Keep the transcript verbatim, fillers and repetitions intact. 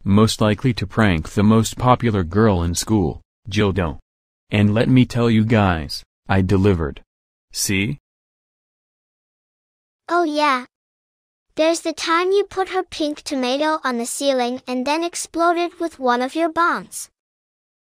most likely to prank the most popular girl in school, Jill Doe. And let me tell you guys, I delivered. See? Oh yeah. There's the time you put her pink tomato on the ceiling and then exploded with one of your bombs.